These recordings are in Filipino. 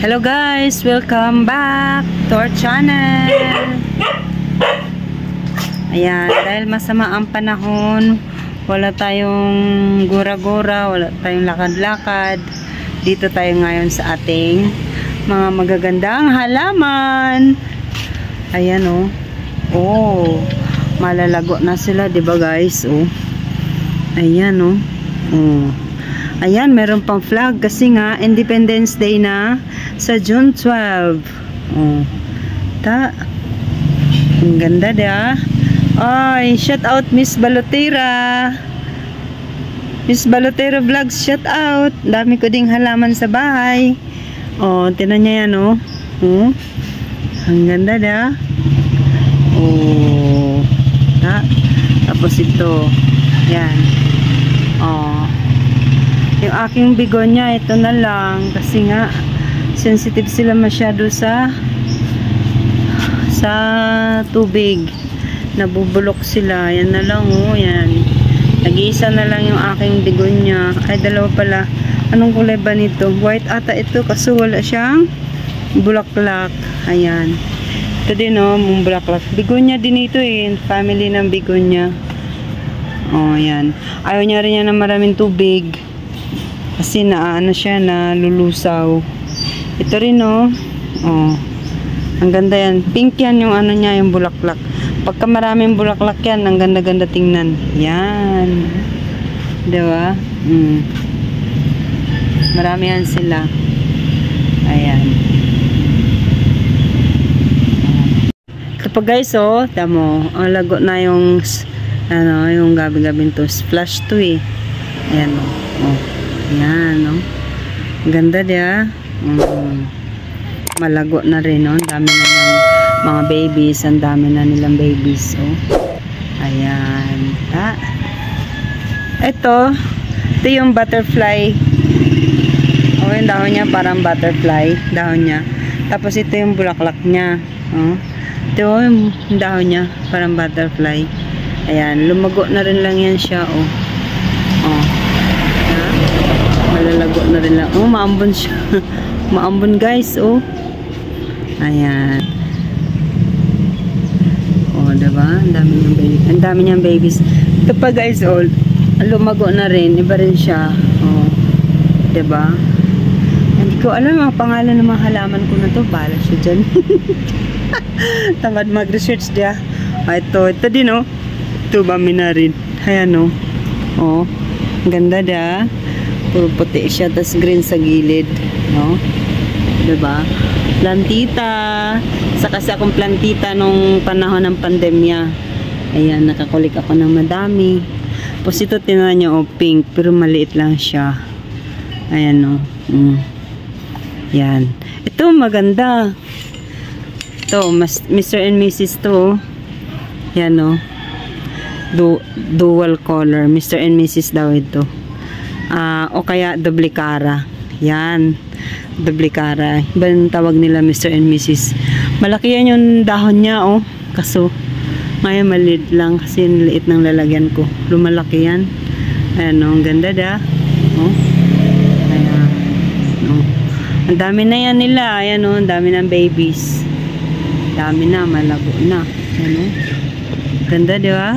Hello guys, welcome back to our channel. Ayan, dahil masama ang panahon, wala tayong gura-gura, wala tayong lakad-lakad. Dito tayo ngayon sa ating mga magagandang halaman. Ayan oh. Oh, malalago na sila, 'di ba guys? Oh. Ayan oh. Oh. Ayan, meron pang flag kasi nga Independence Day na sa June 12. Oh. Ang ganda dia. Ay, shout out Miss Balotera. Miss Balotera Vlogs, shout out. Dami ko ding halaman sa bahay. Oh, tinan niya yan oh. Oh. Ang ganda dia. Oh. Tapos ito. Yan. Oh. Yung aking bigonya, ito na lang. Kasi nga, sensitive sila masyado sa tubig. Nabubulok sila. Yan na lang, oh. Yan. Nag-iisa na lang yung aking bigonya. Ay, dalawa pala. Anong kulay ba nito? White ata ito. Kasi wala siyang bulaklak. Ayan. Ito din, oh. Mong bulaklak. Bigonya din ito, eh. Family ng bigonya. Oh, yan. Ayaw niya rin yan ng maraming tubig. Kasi ano siya, na lulusaw. Ito rin, oh. Oh. Ang ganda yan. Pink yan yung ano niya, yung bulaklak. Pagka maraming bulaklak yan, ang ganda-ganda tingnan. Yan. Diba? Marami yan sila. Ayan. Ito pa guys, oh. Tamo. Ang lago na yung yung gabi-gabi to. Splash to, eh. Ayan, oh. Oh. Yan, no? Ganda dia. Malago na rin, no? Ang dami na ng mga babies. Ang dami na nilang babies, oh. Ayan. Ito yung butterfly. Oh, yung dahon niya parang butterfly. Dahon niya. Tapos ito yung bulaklak niya. Oh. Ito yung dahon niya parang butterfly. Ayan. Lumago na rin lang yan siya, oh. Oh. Malalago na rin lang. Oh, maambon siya. Maambon guys, oh. Ayan. Oh, diba? Ang dami niyang babies. Ang dami niyang babies. Ito pa guys, oh. Lumago na rin. Iba rin siya. Oh. Diba? Hindi ko alam ang pangalan ng mga halaman ko na to. Bala siya dyan. Tamad mag-research dia. Ito din, oh. Ito ba minarin? Ayan, oh. Oh. Ang ganda dia. Puro puti siya, tas green sa gilid, no? Diba? Plantita. Sa kasi akong plantita nung panahon ng pandemya. Ayan, nakakulik ako ng madami. Tapos ito, tinan niyo, oh, pink. Pero maliit lang siya. Ayan, no? Yan. Ito, maganda. Ito, Mr. and Mrs. to. Yan, no? Dual color. Mr. and Mrs. daw ito. O kaya doble cara. Yan. Doble cara. Iba yung tawag nila Mr. and Mrs. Malaki yan yung dahon niya, oh. Kaso, ngayon maliit lang kasi yung liit ng lalagyan ko. Lumalaki yan. Ayan, oh. Ang ganda da. Oh. Ayan. Oh. Ang dami na yan nila. Ayan, oh. Ang dami ng babies. Dami na. Malago na. Ayan, oh. Ganda, di ba?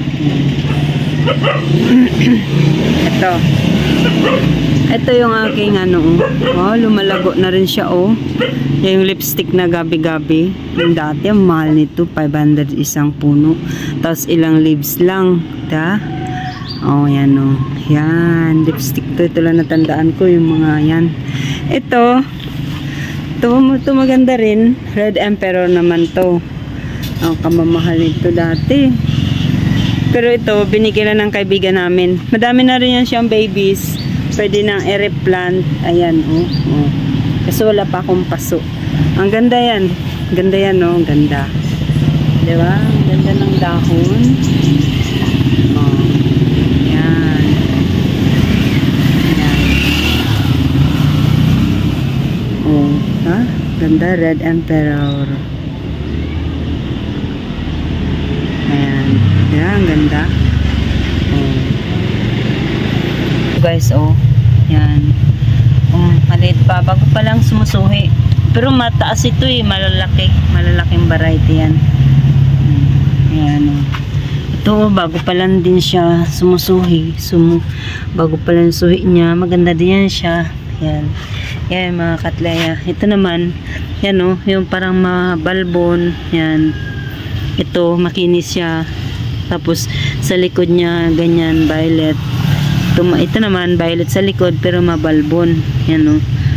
Ito yung aking oh, lumalago na rin siya, oh. Yung lipstick na gabi-gabi. Yung dati, ang mahal nito, 500 isang puno. Tapos ilang leaves lang, da? Oh, yan, oh. Yan, lipstick to. Ito lang natandaan ko, yung mga yan. Ito maganda rin. Red Emperor naman to. Ang kamamahal nito dati. Pero ito, binigyan na ng kaibigan namin. Madami na rin yan siyang babies. Pwede nang i-replant. Ayan, oh. Oh. Kasi wala pa akong paso. Ang ganda yan. Ganda yan, oh. Ganda. Diba? Ang ganda ng dahon. Oh. Yan. Yan. Oh. Ha? Ganda. Red Emperor. Ayan. Yan, ang ganda. Oh. Guys, oh. Yan. Oh. Maliit pa. Bago pa lang sumusuhi. Pero mataas ito eh. Malalaki. Malalaking variety yan. Ayan. Ito, bago pa lang din siya sumusuhi. Bago pa lang suhi niya. Maganda din yan siya. Ayan. Yan mga katlaya. Ito naman, yan o. Yung parang mabalbon. Yan. Ito, makinis siya. Tapos, sa likod niya, ganyan, violet. Ito naman, violet sa likod, pero mabalbon. Yan o.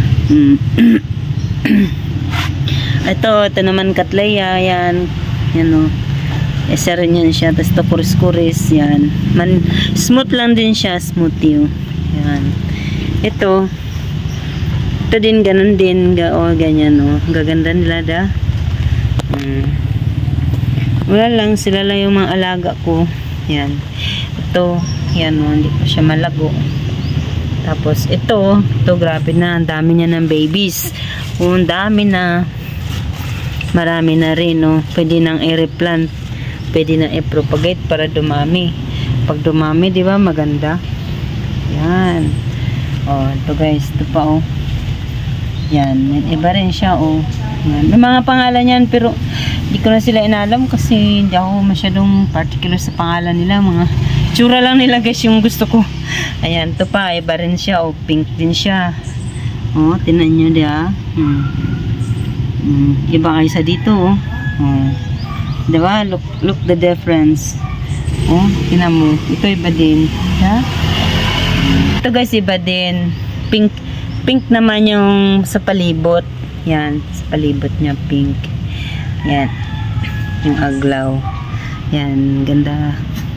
Ito naman katlaya. Yan. Yan o. Isa rin yan siya. Tapos ito kuris-kuris. Yan. Smooth lang din siya. Smooth yun. Yan. Ito din, ganun din. Ganyan o. Gaganda nila da. Wala lang. Sila lang yung mga alaga ko. Yan. Ito. Yan o. Hindi pa siya malago. Tapos ito grabe na. Ang dami niya ng babies. Ang dami na. Marami na rin o. Pwede nang i-replant. Pwede na i-propagate para dumami. Pag dumami, di ba, maganda. Yan. Ito guys, ito pa Yan, iba rin siya Yan. May mga pangalan yan, pero hindi ko na sila inalam kasi hindi ako masyadong particular sa pangalan nila. Mga tsura lang nila guys yung gusto ko. Ayan, ito pa, iba rin siya pink din siya. Tinan nyo dia. Iba kayo sa dito diba? Look the difference. Tingnan mo. Ito iba din. Ito guys, iba din. Pink naman yung sa palibot. Yan. Sa palibot niya, pink. Yan. Yung aglaw. Yan. Ganda.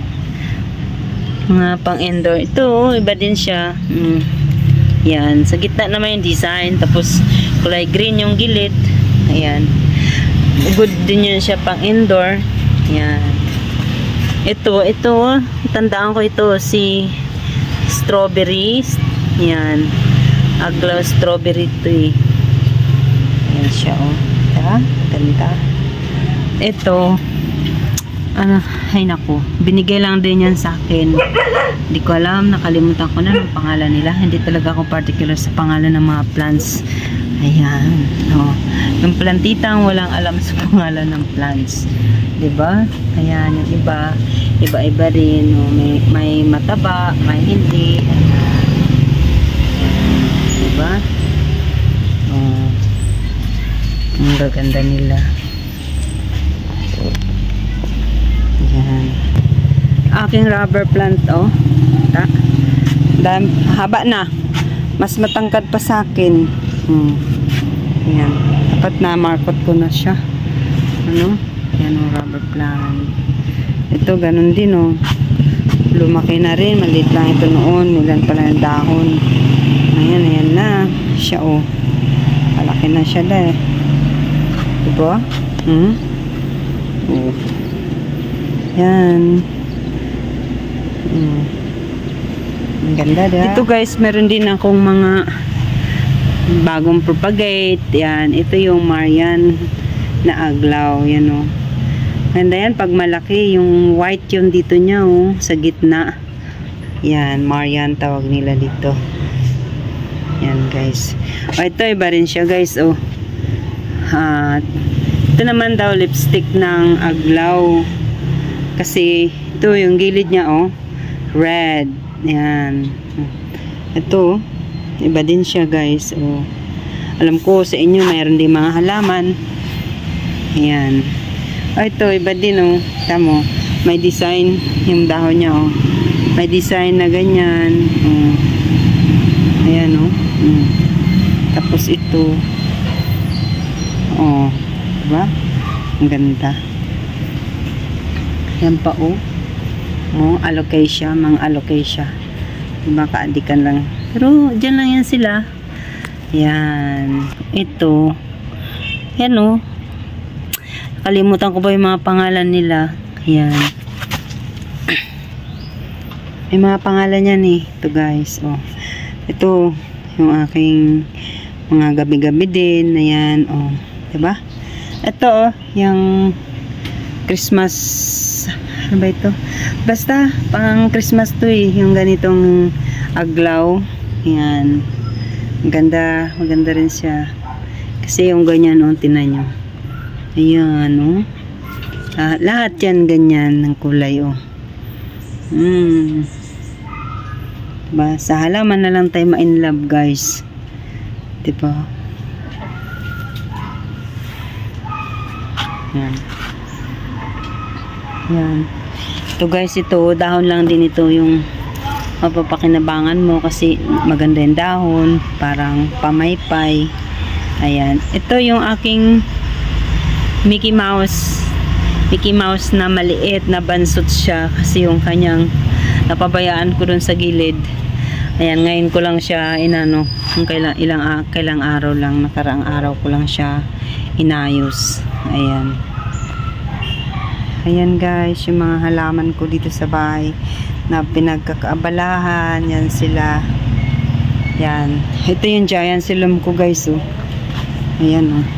Mga pang indoor. Ito, iba din siya. Yan. Sa gitna naman yung design. Tapos, kulay green yung gilid. Ayan. Good din yun siya pang indoor. Yan. Ito, tandaan ko ito, si strawberry. Yan. Aglaw strawberry ito Yan siya ganda. Ito, ay naku, binigay lang din yan sa akin. Hindi ko alam, nakalimutan ko na ng pangalan nila. Hindi talaga ako particular sa pangalan ng mga plants. Ayan. Yung plantitang walang alam sa pangalan ng plants. Diba? Ayan, yung iba-iba rin. May mataba, may hindi. Diba? Ang gaganda nila. Ayan. Aking rubber plant, haba na. Mas matangkad pa sa akin. Ayan. Dapat na markot ko na siya. Yan ang rubber plant. Ito, ganun din lumaki na rin. Maliit lang ito noon. Ilan pala yung dahon. Ayan na. Siya malaki na siya diba? Yan. Ang ganda ito guys, meron din akong mga bagong propagate. Yan, ito yung Marian na aglaw. Yan ganda yan pag malaki. Yung white yung dito niya sa gitna. Yan, Marian tawag nila dito. Yan guys. Ito iba rin siya guys. Ito naman daw lipstick ng aglaw. Kasi ito yung gilid niya red. Yan. Ito iba din siya guys. Alam ko sa inyo mayroon din mga halaman. Ayan. Ito iba din tamo. May design yung dahon niya May design na ganyan. Ayan Tapos ito. Diba? Ang ganda. Yan pa alocasia, mga alocasia. Diba kaadikan lang. Pero dyan lang yan sila. Yan. Ito. Yan kalimutan ko ba yung mga pangalan nila. Yan. May mga pangalan yan ito guys. Ito yung aking mga gabi-gabi din. Ayan. Diba? Ito yung Christmas. Ano ba ito? Basta pang Christmas to yung ganitong aglaw. Yan. Maganda rin siya. Kasi yung ganyan, oh, tinan nyo. Ayan, oh. Lahat yan ganyan ng kulay, oh. Diba? Sa halaman na lang tayo ma-in love, guys. Diba? Yan. Yan. Ito guys, ito, dahon lang din ito yung mapapakinabangan mo kasi maganda yung dahon, parang pamaypay. Ayan. Ito yung aking Mickey Mouse na maliit na bansot siya kasi yung kanyang napabayaan ko dun sa gilid. Ayan, ngayon ko lang siya inano, kailang araw lang, nakaraang araw ko lang siya inayos. Ayan. Ayan guys, yung mga halaman ko dito sa bahay na pinagkakaabalahan. Yan sila. Yan. Ito yung giant silum ko guys, oh. Ayan, oh.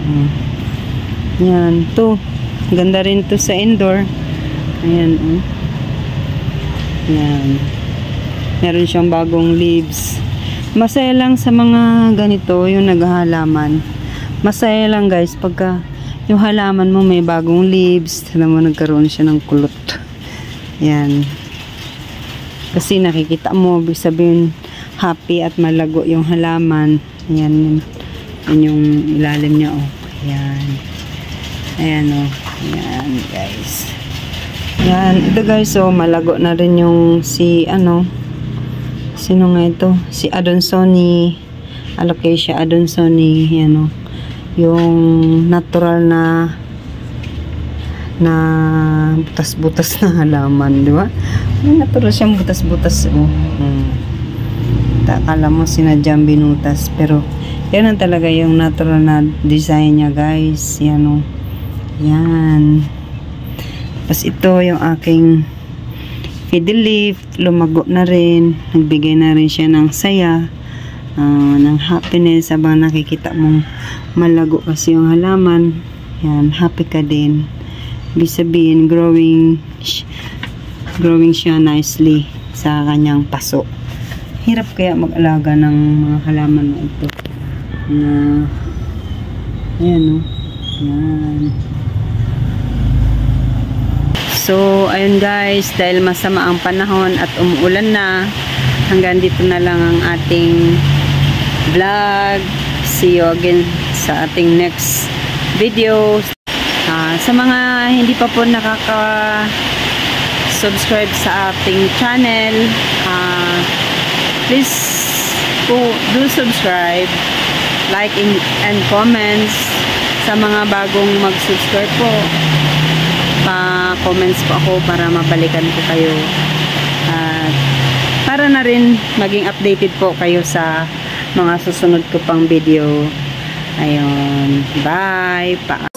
Yan. Ito. Ganda rin to sa indoor. Ayan, oh. Yan. Meron siyang bagong leaves. Masaya lang sa mga ganito, yung naghahalaman. Masaya lang guys, pagka yung halaman mo may bagong leaves, alam mo, nagkaroon siya ng kulot. Yan. Kasi nakikita mo, ibig sabihin, happy at malago yung halaman. Yan. Yan yung ilalim niya, oh. Yan. Ayan, oh. Yan, guys. Yan. Ito, guys, oh, malago na rin yung sino nga ito? Si Adansonii. Alocasia Adansonii. Yan, oh. Yung natural na butas-butas na halaman, di ba? Yung natural siyang butas-butas, oh. Akala mo sinadyang binutas, pero yan ang talaga yung natural na design niya, guys. Yan, oh. Yan. Tapos ito yung aking fiddle leaf, lumago na rin, nagbigay na rin siya ng saya, ng happiness habang nakikita mong malago kasi yung halaman. Yan, happy ka din. Ibig sabihin, growing siya nicely sa kanyang paso. Hirap kaya mag-alaga ng mga halaman na ito. Ayan, oh. Yan. So, ayun guys, dahil masama ang panahon at umuulan na, hanggang dito na lang ang ating vlog. See you again sa ating next video. Sa mga hindi pa po nakaka-subscribe sa ating channel, please do subscribe, like and comments. Sa mga bagong mag-subscribe po, pa-comments po ako para mabalikan ko kayo. At para na rin maging updated po kayo sa mga susunod ko pang video. Ayun. Bye.